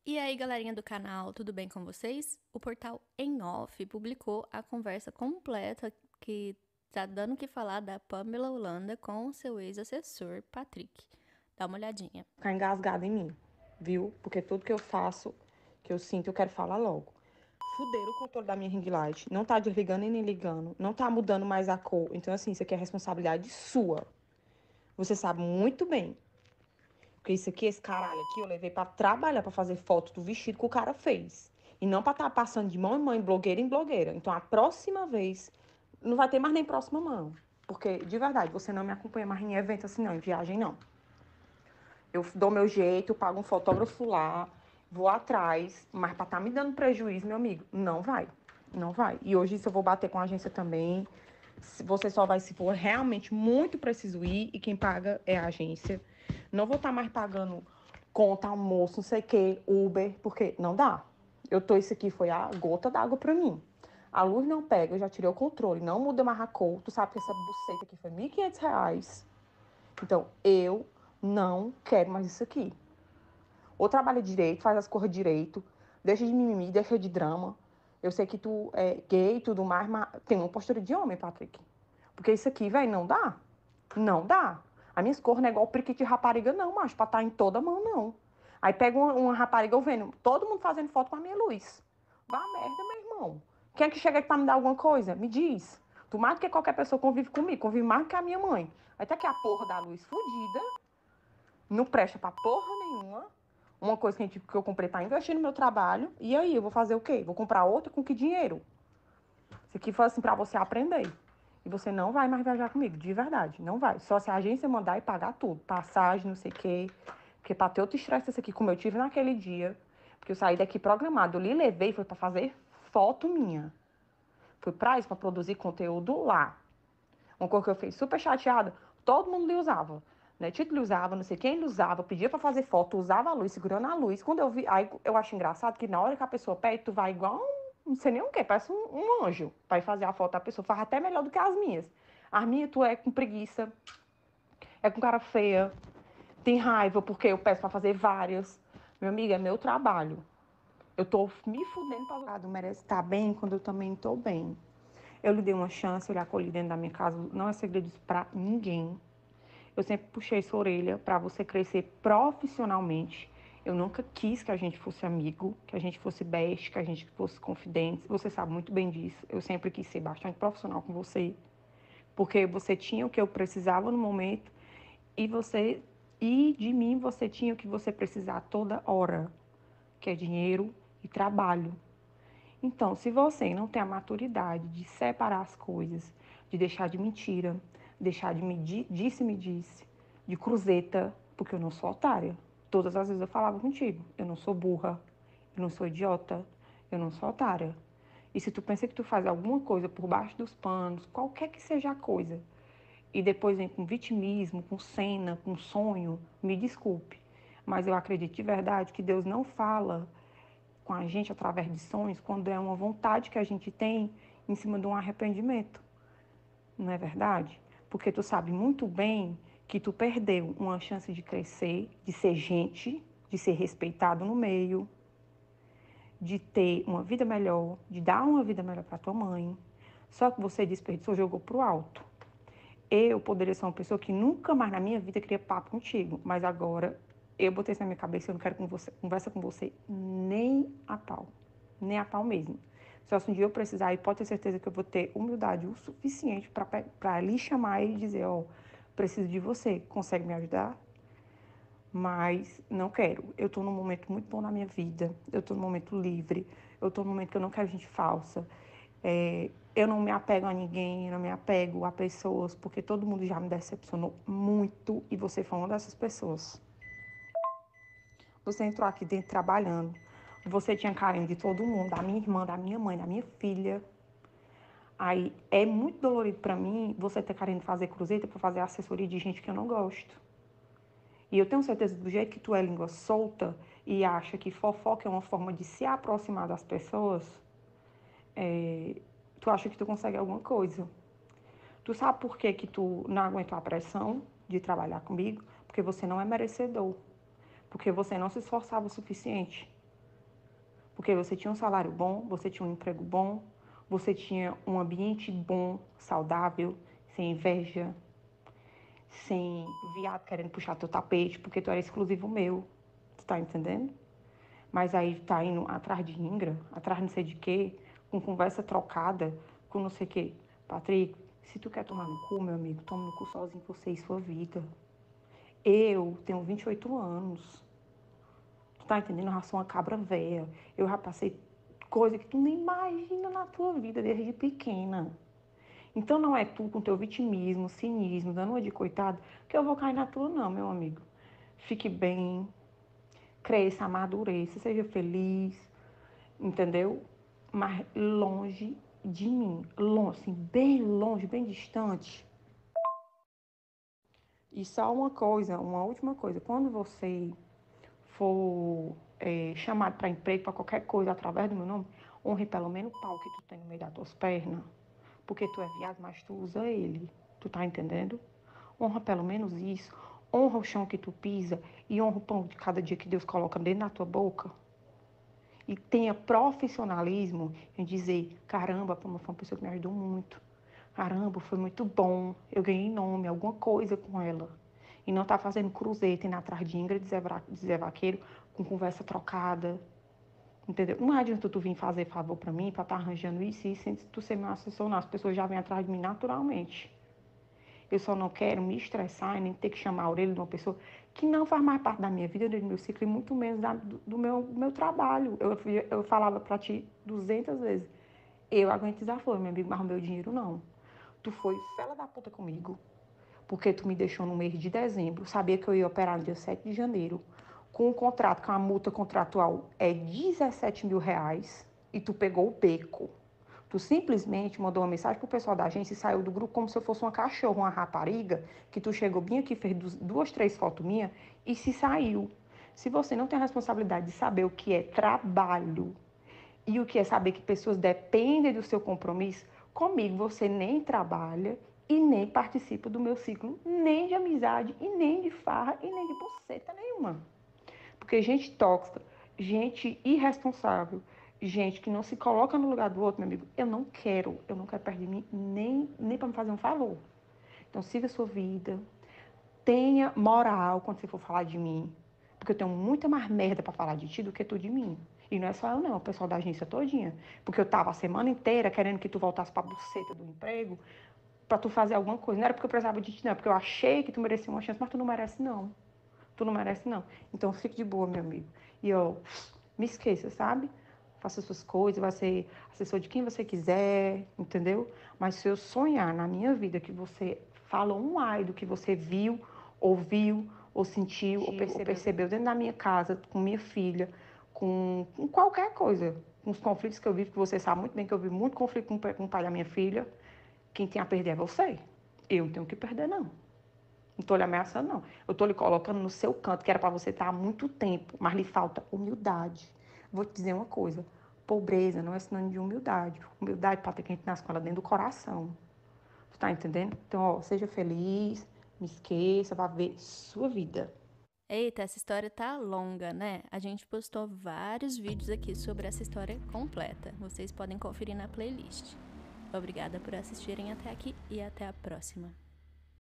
E aí, galerinha do canal, tudo bem com vocês? O portal Em Off publicou a conversa completa que tá dando o que falar da Pamela Holanda com seu ex-assessor, Patrick. Dá uma olhadinha. Ficar engasgada em mim, viu? Porque tudo que eu faço, que eu sinto, eu quero falar logo. Fuderam o controle da minha ring light, não tá desligando e nem ligando, não tá mudando mais a cor. Então, assim, isso aqui é responsabilidade sua. Você sabe muito bem. Porque isso aqui, esse caralho aqui, eu levei pra trabalhar, pra fazer foto do vestido que o cara fez. E não pra estar passando de mão em mão, blogueira em blogueira. Então, a próxima vez, não vai ter mais nem próxima mão. Porque, de verdade, você não me acompanha mais em evento assim, não, em viagem, não. Eu dou meu jeito, pago um fotógrafo lá, vou atrás, mas pra tá me dando prejuízo, meu amigo, não vai. Não vai. E hoje isso eu vou bater com a agência também. Você só vai se for realmente muito preciso ir e quem paga é a agência. Não vou estar mais pagando conta, almoço, não sei o que, Uber, porque não dá. Isso aqui foi a gota d'água pra mim. A luz não pega, eu já tirei o controle, não muda mais a cor. Tu sabe que essa buceta aqui foi R$ 1.500. Então, eu não quero mais isso aqui. Ou trabalha direito, faz as coisas direito, deixa de mimimi, deixa de drama. Eu sei que tu é gay e tudo mais, mas tem uma postura de homem, Patrick. Porque isso aqui, velho, não dá. Não dá. A minha cor não é igual priquito de rapariga, não, macho, pra estar em toda mão, não. Aí pega uma rapariga, eu vendo todo mundo fazendo foto com a minha luz. Vá merda, meu irmão. Quem é que chega aqui pra me dar alguma coisa? Me diz. Tu mais do que qualquer pessoa convive comigo, convive mais do que a minha mãe. Aí tá aqui a porra da luz fodida, não presta pra porra nenhuma. Uma coisa que eu comprei pra investir no meu trabalho. E aí, eu vou fazer o quê? Vou comprar outra com que dinheiro? Isso aqui foi assim pra você aprender. E você não vai mais viajar comigo, de verdade. Não vai. Só se a agência mandar e pagar tudo. Passagem, não sei o quê. Porque pra ter outro estresse desse aqui, como eu tive naquele dia. Porque eu saí daqui programado. Eu lhe levei, foi pra fazer foto minha. Fui pra isso, pra produzir conteúdo lá. Uma coisa que eu fiquei super chateada, todo mundo lhe usava. Né? Tito lhe usava, não sei quem lhe usava, pedia pra fazer foto, usava a luz, segurando a luz. Quando eu vi, aí eu acho engraçado que na hora que a pessoa pede, tu vai igual, não sei nem o quê, parece um anjo pra ir fazer a foto da pessoa. Faz até melhor do que as minhas. As minhas, tu é com preguiça, é com cara feia, tem raiva porque eu peço pra fazer várias. Meu amigo, é meu trabalho. Eu tô me fudendo pra lado. Merece estar bem quando eu também tô bem. Eu lhe dei uma chance, eu lhe acolhi dentro da minha casa. Não é segredo isso pra ninguém. Eu sempre puxei sua orelha para você crescer profissionalmente. Eu nunca quis que a gente fosse amigo, que a gente fosse best, que a gente fosse confidente. Você sabe muito bem disso. Eu sempre quis ser bastante profissional com você, porque você tinha o que eu precisava no momento e de mim você tinha o que você precisar toda hora, que é dinheiro e trabalho. Então, se você não tem a maturidade de separar as coisas, de deixar de mentira, deixar de me disse, de cruzeta, porque eu não sou otária. Todas as vezes eu falava contigo, eu não sou burra, eu não sou idiota, eu não sou otária. E se tu pensa que tu faz alguma coisa por baixo dos panos, qualquer que seja a coisa, e depois vem com vitimismo, com cena, com sonho, me desculpe. Mas eu acredito de verdade que Deus não fala com a gente através de sonhos quando é uma vontade que a gente tem em cima de um arrependimento. Não é verdade? Porque tu sabe muito bem que tu perdeu uma chance de crescer, de ser gente, de ser respeitado no meio, de ter uma vida melhor, de dar uma vida melhor para tua mãe. Só que você desperdiçou, jogou pro alto. Eu poderia ser uma pessoa que nunca mais na minha vida queria papo contigo, mas agora eu botei isso na minha cabeça, eu não quero conversa com você nem a pau. Nem a pau mesmo. Só se um dia eu precisar, e pode ter certeza que eu vou ter humildade o suficiente para lhe chamar e dizer, ó, preciso de você, consegue me ajudar? Mas não quero. Eu tô num momento muito bom na minha vida, eu tô num momento livre, eu tô num momento que eu não quero gente falsa. Eu não me apego a ninguém, eu não me apego a pessoas, porque todo mundo já me decepcionou muito e você foi uma dessas pessoas. Você entrou aqui dentro trabalhando, você tinha carinho de todo mundo, da minha irmã, da minha mãe, da minha filha. Aí é muito dolorido pra mim você ter querendo fazer cruzeta pra fazer assessoria de gente que eu não gosto. E eu tenho certeza do jeito que tu é língua solta e acha que fofoca é uma forma de se aproximar das pessoas, tu acha que tu consegue alguma coisa. Tu sabe por que que tu não aguentou a pressão de trabalhar comigo? Porque você não é merecedor. Porque você não se esforçava o suficiente. Porque você tinha um salário bom, você tinha um emprego bom, você tinha um ambiente bom, saudável, sem inveja, sem viado querendo puxar teu tapete, porque tu era exclusivo meu. Tu tá entendendo? Mas aí tá indo atrás de Ingra, atrás não sei de quê, com conversa trocada, com não sei o quê. Patrick, se tu quer tomar no cu, meu amigo, toma no cu sozinho você e sua vida. Eu tenho 28 anos. Tu tá entendendo? Eu já sou uma cabra velha. Eu já passei coisa que tu nem imagina na tua vida desde pequena. Então não é tu com teu vitimismo, cinismo, dando uma de coitado, que eu vou cair na tua, não, meu amigo. Fique bem, cresça, amadureça, seja feliz, entendeu? Mas longe de mim, longe, assim, bem longe, bem distante. E só uma coisa, uma última coisa, quando você for chamado para emprego, para qualquer coisa, através do meu nome, honre pelo menos o pau que tu tem no meio das tuas pernas, porque tu é viado, mas tu usa ele, tu tá entendendo? Honra pelo menos isso, honra o chão que tu pisa e honra o pão de cada dia que Deus coloca dentro da tua boca. E tenha profissionalismo em dizer, caramba, foi uma pessoa que me ajudou muito. Caramba, foi muito bom. Eu ganhei nome, alguma coisa com ela. E não tá fazendo cruzeta, indo atrás de Ingrid dizer vaqueiro com conversa trocada. Entendeu? Não adianta tu vir fazer favor pra mim, pra estar arranjando isso e isso, sem tu ser meu assessor, não. As pessoas já vêm atrás de mim naturalmente. Eu só não quero me estressar e nem ter que chamar a orelha de uma pessoa que não faz mais parte da minha vida, do meu ciclo, e muito menos do meu trabalho. Eu falava pra ti 200 vezes. Eu aguento desaforo, meu amigo, mas o meu dinheiro não. Tu foi fela da puta comigo, porque tu me deixou no mês de dezembro, sabia que eu ia operar no dia 7 de janeiro, com um contrato, com a multa contratual é R$ 17.000, e tu pegou o beco. Tu simplesmente mandou uma mensagem pro pessoal da agência e saiu do grupo como se eu fosse uma cachorra, uma rapariga, que tu chegou bem aqui, fez 2, 3 fotos minhas e se saiu. Se você não tem a responsabilidade de saber o que é trabalho e o que é saber que pessoas dependem do seu compromisso, comigo você nem trabalha e nem participa do meu ciclo, nem de amizade, e nem de farra, e nem de buceta nenhuma. Porque gente tóxica, gente irresponsável, gente que não se coloca no lugar do outro, meu amigo, eu não quero perto de mim, nem para me fazer um favor. Então siga a sua vida, tenha moral quando você for falar de mim, porque eu tenho muita mais merda para falar de ti do que tu de mim. E não é só eu não, o pessoal da agência todinha. Porque eu tava a semana inteira querendo que tu voltasse pra buceta do emprego, pra tu fazer alguma coisa. Não era porque eu precisava de ti, não, é porque eu achei que tu merecia uma chance, mas tu não merece não. Tu não merece não. Então fique de boa, meu amigo. E eu, me esqueça, sabe? Faça suas coisas, vai ser assessor de quem você quiser, entendeu? Mas se eu sonhar na minha vida que você falou um ai do que você viu, ouviu, ou sentiu, ou percebeu dentro da minha casa, com minha filha, com qualquer coisa, com os conflitos que eu vivo, que você sabe muito bem que eu vivo muito conflito com o pai da minha filha, quem tem a perder é você. Eu não tenho o que perder, não. Não estou lhe ameaçando, não. Eu estou lhe colocando no seu canto, que era para você estar há muito tempo, mas lhe falta humildade. Vou te dizer uma coisa: pobreza não é sinônimo de humildade. Humildade, para ter que a gente nasce com ela dentro do coração. Tu tá entendendo? Então, ó, seja feliz, me esqueça, vá ver sua vida. Eita, essa história tá longa, né? A gente postou vários vídeos aqui sobre essa história completa. Vocês podem conferir na playlist. Obrigada por assistirem até aqui e até a próxima.